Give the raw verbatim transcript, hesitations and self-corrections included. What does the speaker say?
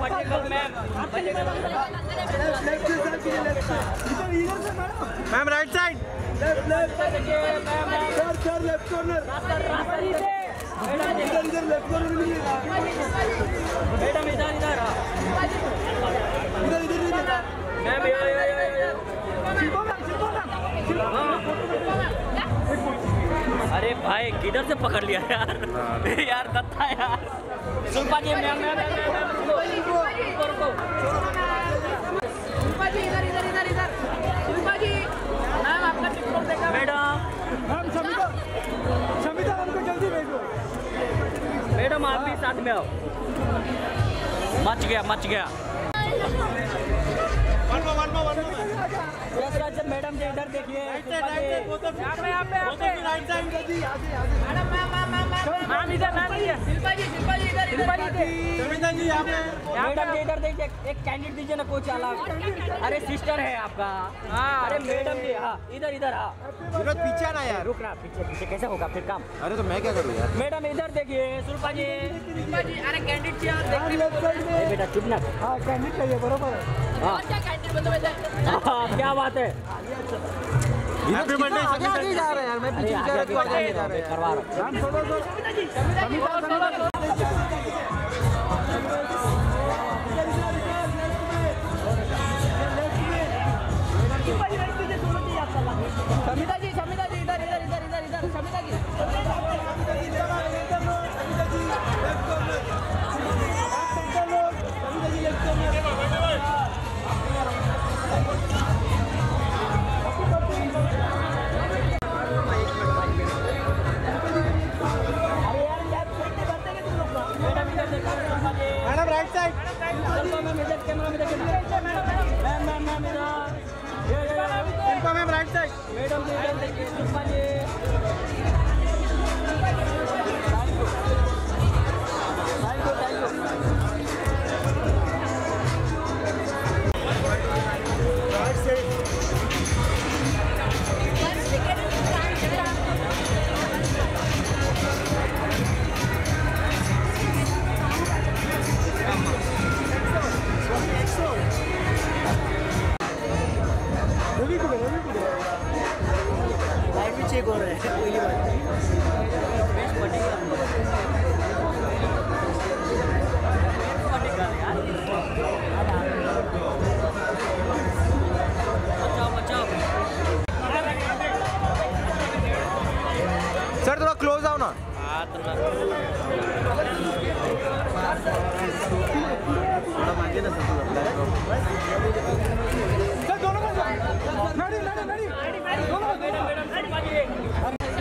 Ma'am right side, left left sir sir left corner, इधर इधर left corner मिलेगा madam, इधर इधर इधर इधर इधर ma'am, yo yo yo yo Shilpa ma'am, Shilpa ma'am. अरे भाई किधर से पकड़ लिया यार यार दत्ता यार। शिल्पा जी मैम मैम रुको रुको, शिल्पा जी इधर इधर इधर इधर, शिल्पा जी मैम आपका टिकटॉक देखा मैडम। मैम शमिता शमिता हमको जल्दी भेजो मैडम, आप भी साथ में आओ। मच गया मच गया। मैडम जी इधर देखिए, यहाँ पे यहाँ पे यहाँ पे right side madam, ma'am ma'am ma'am ma'am इधर मैम, शिल्पा जी शिल्पा जी इधर, शिल्पा जी शमिता जी यहाँ पे, मैडम जी इधर देखिए, एक कैंडिडेट दीजिए ना कोच अलग। अरे सिस्टर है आपका। हाँ अरे मैडम जी, हाँ इधर इधर, हाँ पीछे ना यार, रुक रहा पीछे पीछे कैसे होगा फिर काम। अरे तो मैं क्या करूँ यार। मैडम इधर देखिए, शिल्पा जी शिल्पा जी, अरे कैंडिडेट देखिए बेटा, चुप ना। हाँ कैंडिडेट चाहिए, बरोबर है। हाँ क्या बात है। Happy birthday. आगे आगे जा रहे हैं यार, मैं पीछे जा रहा हूं, आगे जा रहे हैं, करवा रहा हूं। छोड़ो छोड़ो समिता जी, समिता जी इधर इधर इधर इधर इधर, Shamita ji madam right side, camera में देखिए मैम मैम मैम इधर, Shilpa ma'am right side, madam ji इधर देखिए, Shilpa ji thank you thank you. Right side light भी चेक हो रहा है, कोई बात नहीं। बचाओ बचाओ सर, थोड़ा क्लोज आओ ना। थोड़ा मांगे ना सर, दोनों